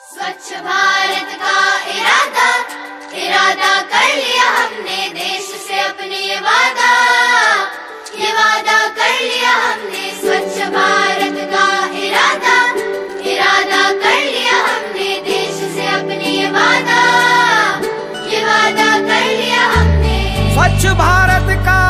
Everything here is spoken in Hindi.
स्वच्छ भारत का इरादा इरादा कर लिया हमने, देश से अपने ये वादा कर लिया हमने। स्वच्छ भारत का इरादा इरादा कर लिया हमने, देश से अपने ये वादा कर लिया हमने। स्वच्छ भारत का